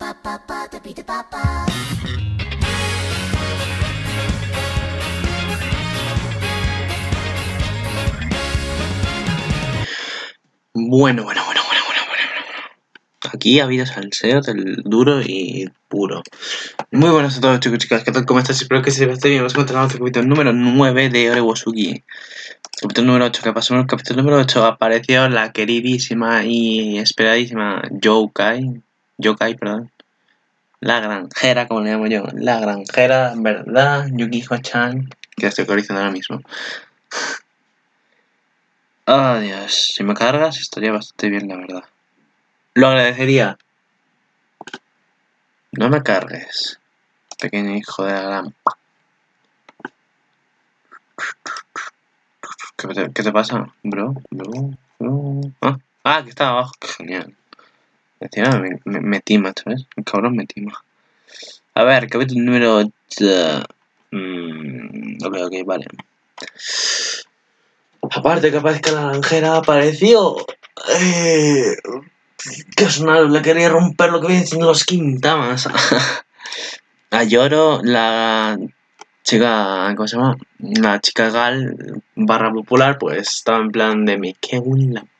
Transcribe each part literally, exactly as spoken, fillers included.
Bueno, bueno, bueno, bueno, bueno, bueno, bueno. Aquí ha habido salseo del duro y puro. Muy buenas a todos, chicos y chicas. ¿Qué tal? ¿Cómo estás? Espero que se esté bien. Vamos a encontrar el capítulo número nueve de Orewosugi. Capítulo número ocho. ¿Qué pasó en el capítulo número ocho? Apareció la queridísima y esperadísima Youkai. Yokai, perdón. La granjera, como le llamo yo. La granjera, ¿verdad? Yukiko-chan. Que la estoy actualizando ahora mismo. Oh, Dios. Si me cargas, estaría bastante bien, la verdad. Lo agradecería. No me cargues, pequeño hijo de la gran... ¿Qué te, qué te pasa, bro? Bro, bro. Ah, ah, que estaba abajo. Qué genial. Encima me, me, me tima, ¿sabes? El cabrón me tima. A ver, capítulo número ocho. Mmm, ok, ok, vale. Aparte que aparezca la granjera, apareció... Eh... Que Osnaru le quería romper lo que viene siendo los Quintamas. A Yoro, la chica, ¿cómo se llama? La chica gal barra popular, pues estaba en plan de me cago en la...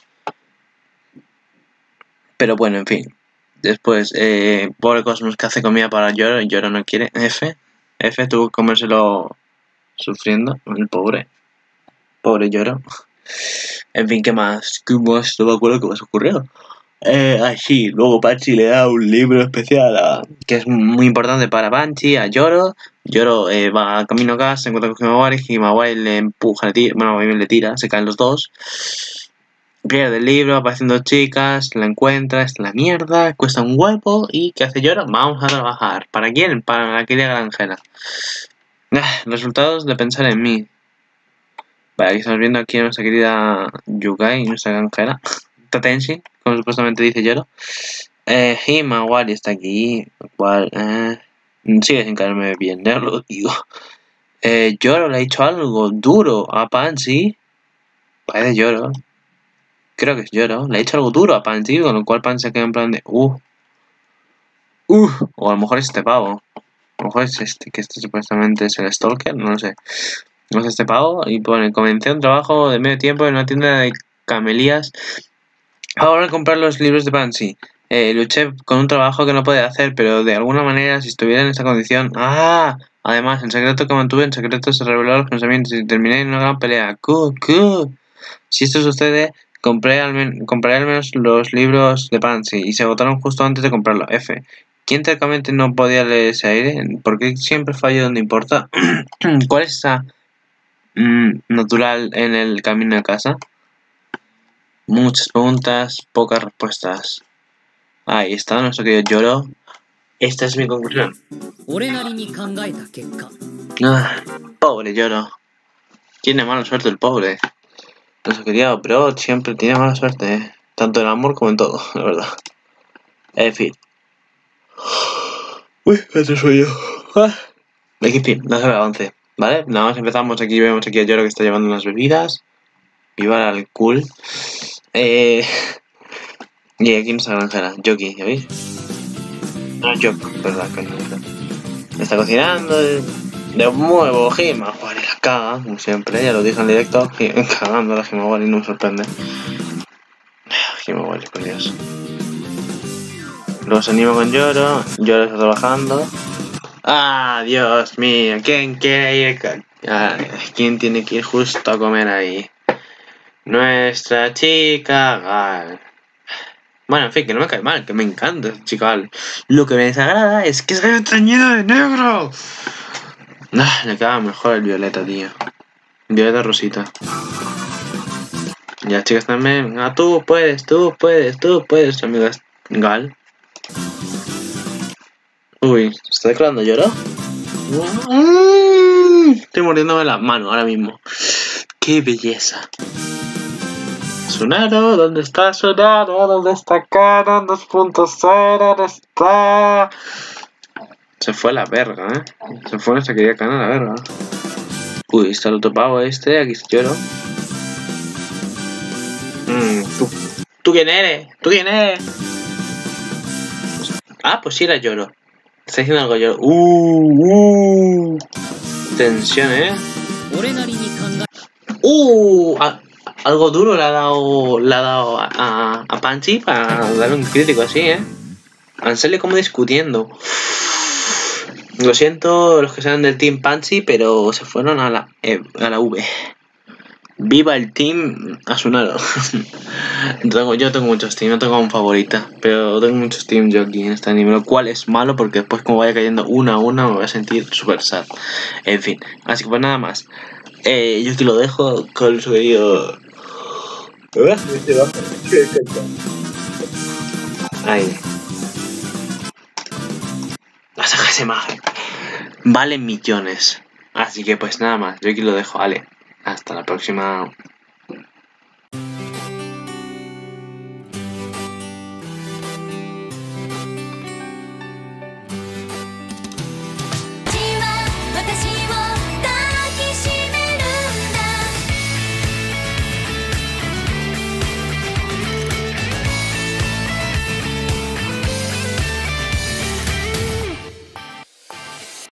Pero bueno, en fin. Después, eh, pobre Cosmos que hace comida para Yoro, Yoro no quiere. F, F tuvo que comérselo sufriendo, el pobre. Pobre Yoro. En fin, ¿qué más? ¿Qué más? No me acuerdo qué más ocurrió. Eh, ah, sí, luego Banshee le da un libro especial a, que es muy importante para Banshee, a Yoro. Yoro eh, va camino a casa, se encuentra con Himawari, Himawari le empuja, le tira, bueno, le tira, se caen los dos. Pierde el libro, aparecen dos chicas, la encuentra, es la mierda, cuesta un huevo y ¿qué hace Yoro? Vamos a trabajar. ¿Para quién? Para la querida granjera. Ah, resultados de pensar en mí. Vale, aquí estamos viendo aquí a nuestra querida Yukai, nuestra granjera. Tatenshi, como supuestamente dice Yoro. Eh, Himawari está aquí, lo cual eh, sigue sin caerme bien, ya lo digo. Eh, Yoro le ha dicho algo duro a Pansy. Parece Yoro. Creo que es Yoro. Le ha dicho algo duro a Pansy, con lo cual Pansy se queda en plan de uh. Uh. O a lo mejor es este pavo. A lo mejor es este, que este supuestamente es el Stalker, no lo sé. No es este pavo. Y pone, comencé un trabajo de medio tiempo en una tienda de camelías. Ahora a comprar los libros de Pansy. Eh, luché con un trabajo que no podía hacer, pero de alguna manera, si estuviera en esa condición... ¡Ah! Además, el secreto que mantuve en secreto se reveló a los pensamientos y terminé en una gran pelea. ¡Cu! ¡Cu! Si esto sucede, compré al, men compré al menos los libros de Pansy y se agotaron justo antes de comprarlo. F. ¿Quién teóricamente no podía leer ese aire? ¿Por qué siempre fallo donde importa? ¿Cuál es esa mmm, natural en el camino a casa? Muchas preguntas, pocas respuestas. Ahí está nuestro querido Yoro. Esta es mi conclusión. Ah, pobre Yoro. Tiene mala suerte el pobre. Nuestro querido bro siempre tiene mala suerte, ¿eh? Tanto en amor como en todo, la verdad. En fin. Uy, este soy yo. Ah. En fin, no se ve avance, ¿vale? Nada más empezamos aquí, vemos aquí a Yoro que está llevando unas bebidas. Viva el alcohol. Eh... Y aquí nuestra granjera, Yoki, ¿ya veis? No, Yok, verdad, que no está cocinando de, de nuevo Himawari la caga, como siempre, ya lo dije en directo, cagando la Himawari, no me sorprende. Himawari, por Dios. Los animo con Yoro, Yoro está trabajando. Ah, Dios mío, ¿quién quiere ir? Ah, ¿quién tiene que ir justo a comer ahí? Nuestra chica Gal. Bueno, en fin, que no me cae mal, que me encanta este chico Gal. Lo que me desagrada es que se teñido de negro. Ah, le queda mejor el violeta, tío. Violeta rosita. Ya, chicas, también. Ah, tú puedes, tú puedes, tú puedes, amiga Gal. Uy, ¿se está declarando Yoro? Estoy mordiéndome la mano ahora mismo. ¡Qué belleza! Tsunaro, ¿dónde está Tsunaro? ¿Dónde está Canon dos punto cero? ¿Dónde está? Se fue a la verga, ¿eh? Se fue nuestra querida Canon a la verga. Uy, está el otro pavo este, aquí está Yoro. Mmm, ¿tú, ¿tú quién eres? ¿Tú quién eres? Ah, pues sí era Lloro. Está diciendo algo Lloro. Uh, uh. Tensión, ¿eh? Uh, a, algo duro le ha dado, le ha dado a, a, a Punchy para darle un crítico así, ¿eh? Han salido como discutiendo. Lo siento los que sean del Team Punchy, pero se fueron a la, eh, a la V. Viva el Team Asunaro. tengo, yo tengo muchos teams, no tengo un favorita, pero tengo muchos teams yo aquí en este anime, lo cual es malo porque después como vaya cayendo una a una me voy a sentir super sad. En fin, así que pues nada más. Eh, yo aquí lo dejo con su querido... Ahí. La saca esa imagen. Vale millones. Así que pues nada más, yo aquí lo dejo, vale. Hasta la próxima.